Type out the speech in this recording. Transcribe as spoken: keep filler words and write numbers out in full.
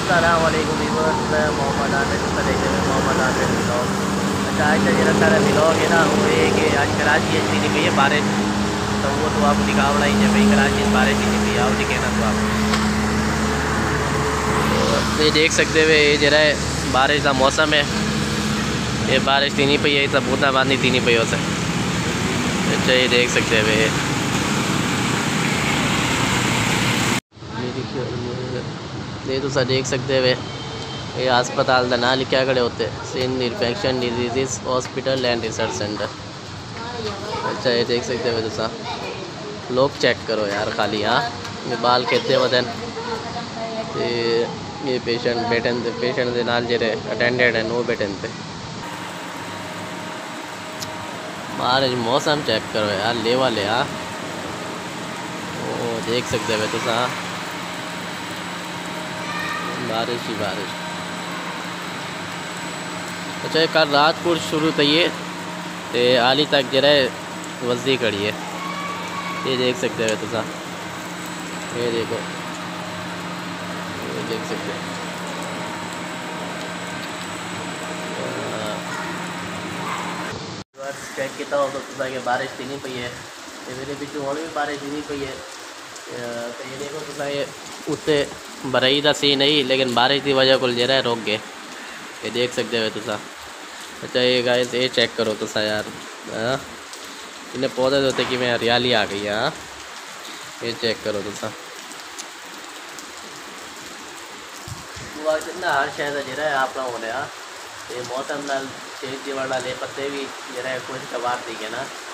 अस्सलाम वालेकुम व्यूअर्स, मैं मोहम्मद आमिर देखते हुए मोहम्मद आमिर ब्लॉग। अच्छा आज का जरा सारा ब्लॉग है ना, वो है कि आज कराची अच्छी नहीं पई है बारिश, तो वो तो आपको दिखावड़ा ही है भाई। कराची में बारिश ही नहीं पई, आओ दिखे ना तो आप ये देख सकते हुए ये जरा बारिश का मौसम है। ये बारिश थी नहीं पई है, सब बूंदाबांदी थी नहीं पई हो सके। अच्छा ये देख सकते हुए ये तो सर देख सकते हुए ये अस्पताल का ना लिखा खड़े होते Sindh infection disease hospital and research centre. अच्छा ये देख सकते हुए तो सर लोग चेक करो यार खाली। हाँ ये बाल खेते वदन ते ये पेशेंट बैठन थे, पेशेंट के नाल जेरे अटेंडेंट हैं वो बैठन थे। बारिश मौसम चेक करो यार ले वाले। हाँ वो देख सकते हुए तो सा बारिश ही बारिश। अच्छा कल रात को शुरू थी ये ते आली तक जरा वजी खड़ी है। ये देख सकते हो तो सा ये देखो ये देख सकते हो। चेक किया हो तो कि बारिश थी नहीं पई है, मेरे पिछू और भी बारिश थी नहीं पई है। तो ये देखो तो ये उत्ते बरई का सी नहीं, लेकिन बारिश की वजह को जरा रोक गए। ये देख सकते हो तुसा। अच्छा ये गाइस ये चेक करो तुसा यार। हाँ इन्हें पौधे होते कि मैं हरियाली आ गई है। हाँ ये चेक करो तुसा ना हर शहर जरा आप होने। हाँ ये मौसम नाल चेंज वाला ले पत्ते भी जरा कुछ कबार दी है ना।